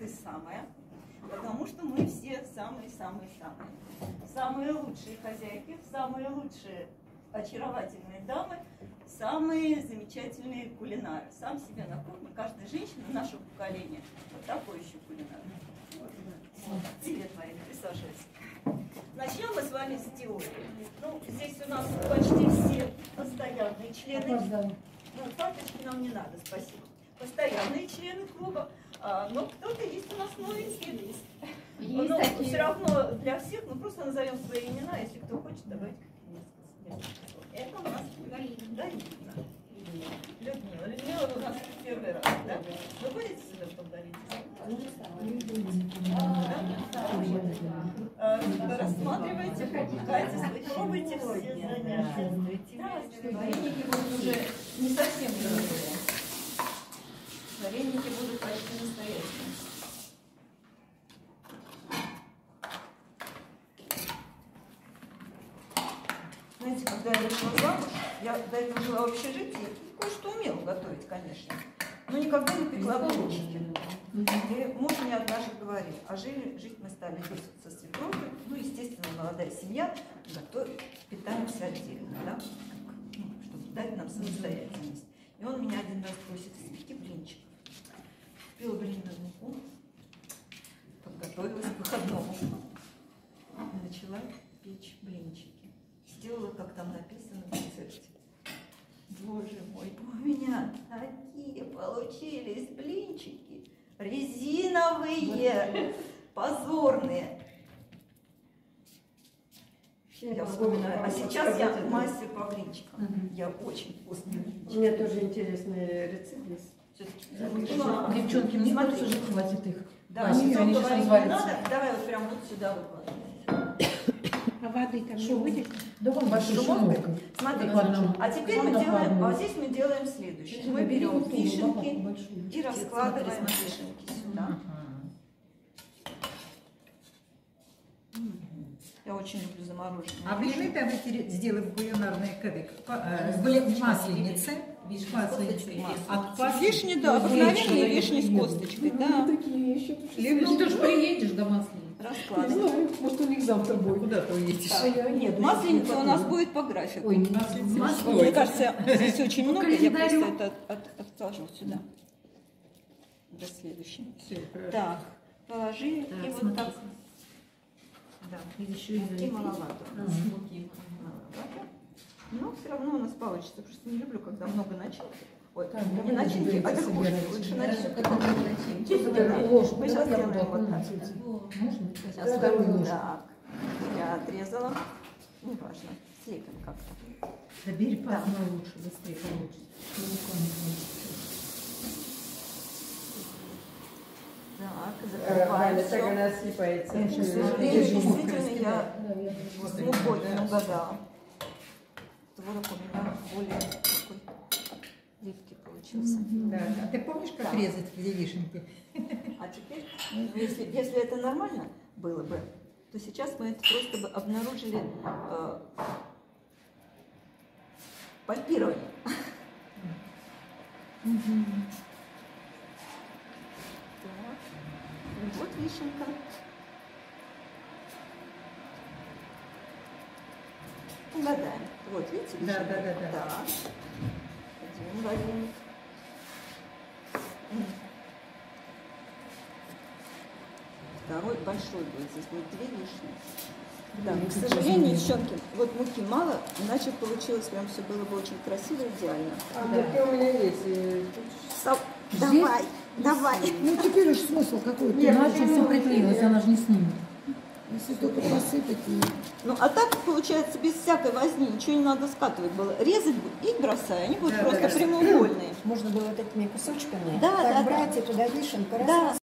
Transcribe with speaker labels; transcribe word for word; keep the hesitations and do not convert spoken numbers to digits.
Speaker 1: ты самая, потому что мы все самые-самые-самые. Самые лучшие хозяйки, самые лучшие очаровательные дамы, самые замечательные кулинары. Сам себе на кухне, каждая женщина нашего поколения вот такой еще кулинар. Привет, Марина, присаживайся. Начнем мы с вами с теории. Ну, здесь у нас почти все постоянные члены. Ну, карточки нам не надо, спасибо. Постоянные члены клуба, а, но кто-то есть у нас новенький. Есть. Но такие... все равно для всех, ну просто назовем свои имена, если кто хочет, давайте несколько слов. Это у нас Галина. Галина. Людмила. Людмила у нас первый раз, да? Вы будете сюда поговорить? Рассматривайте, покупайте, пробуйте все занятия. Вареники будут уже не совсем другие. Вареники будут почти настоящими. Знаете, когда я вышла замуж, я до этого жила в общежитии, кое-что умела готовить, конечно, но никогда не пекла блинчики. И муж мне однажды говорил, а жили, жить мы стали со свекровью, ну, естественно, молодая семья, готовит, питаемся отдельно, да, ну, чтобы дать нам самостоятельность. И он меня один раз просит, испеки блинчиков. Купила блинную муку, подготовилась к выходному и начала печь блинчики. Сделала, как там написано в рецепте. Боже мой, у меня такие получились блинчики, резиновые, позорные. Я вспоминаю, а сейчас я мастер по блинчикам. Угу. Я очень вкусный блинчик.
Speaker 2: У меня тоже интересный рецепт есть.
Speaker 3: Девчонки, мне кажется, уже хватит их.
Speaker 1: Да, они говорить не надо. Давай вот прям вот сюда выкладываем.
Speaker 2: А воды там не будет?
Speaker 3: Да вон большой шумовкой.
Speaker 1: Смотрите, а теперь мы делаем, а здесь мы делаем следующее. Мы берем вишенки и раскладываем вишенки сюда. Я очень люблю замороженные.
Speaker 3: А блины давайте сделаем в кулинарной в масленице.
Speaker 1: А вишни, да, обыкновенные вишни с косточкой, да.
Speaker 3: Ну ты же приедешь до Масленицы.
Speaker 1: Раскладываем.
Speaker 2: Может, у них завтра будет.
Speaker 3: Куда ты уедешь?
Speaker 1: Нет, масленица у нас будет по графику.
Speaker 3: Ой, не масленица.
Speaker 1: Мне кажется, здесь очень много, я просто это отложу сюда. До следующего. Так, положили и вот так. Да, муки маловато. Но все равно у нас получится. Просто не люблю, когда много начинки. Ой, не начинки, а верхушки. Лучше начинки. Мы сейчас делаем вот так. Сейчас так. Я отрезала. Неважно. Слепим как-то.
Speaker 3: Забери пазу лучше, быстрее получится.
Speaker 1: Так, закрываем все.
Speaker 2: Она слипается.
Speaker 1: К сожалению, действительно, я с мукой не угадала. Творог у меня более такой липкий получился.
Speaker 3: Да. А ты помнишь, как да. резать где вишенки?
Speaker 1: А теперь, если, если это нормально было бы, то сейчас мы это просто бы обнаружили э, пальпирование. Вот вишенка. Угадаем. Вот, видите, вишенка?
Speaker 3: Да, да, да, да.
Speaker 1: Так. Один вареник. Второй большой будет. Здесь будет две вишни. Да, к сожалению, девчонки, вот муки мало, иначе получилось прям все было бы очень красиво и идеально.
Speaker 2: А муки у меня есть.
Speaker 1: Со... Давай, давай.
Speaker 4: Ну теперь уж смысл какой-то.
Speaker 3: Иначе все приклеилось, она же не снимет.
Speaker 4: Если только посыпать.
Speaker 1: Ну, а так, получается, без всякой возни, ничего не надо скатывать было. Резать и бросай, они будут да, просто да, прямоугольные.
Speaker 4: Можно было вот этими кусочками
Speaker 1: да,
Speaker 4: так
Speaker 1: да,
Speaker 4: брать
Speaker 1: да.
Speaker 4: и туда вишенку.
Speaker 1: Да.